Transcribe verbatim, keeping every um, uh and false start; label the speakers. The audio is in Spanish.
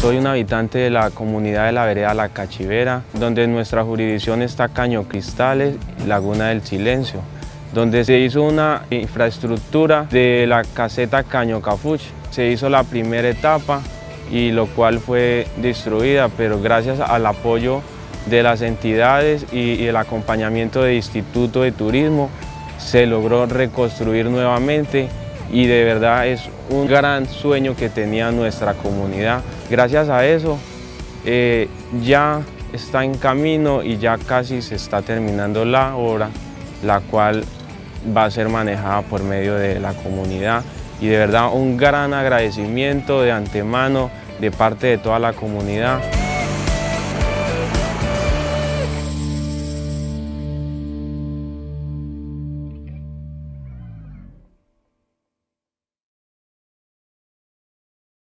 Speaker 1: Soy un habitante de la comunidad de la vereda La Cachivera, donde en nuestra jurisdicción está Caño Cristales y Laguna del Silencio, donde se hizo una infraestructura de la caseta Caño Cafuche. Se hizo la primera etapa y lo cual fue destruida, pero gracias al apoyo de las entidades y, y el acompañamiento del Instituto de Turismo se logró reconstruir nuevamente y de verdad es un gran sueño que tenía nuestra comunidad. Gracias a eso eh, ya está en camino y ya casi se está terminando la obra, la cual va a ser manejada por medio de la comunidad y de verdad un gran agradecimiento de antemano de parte de toda la comunidad.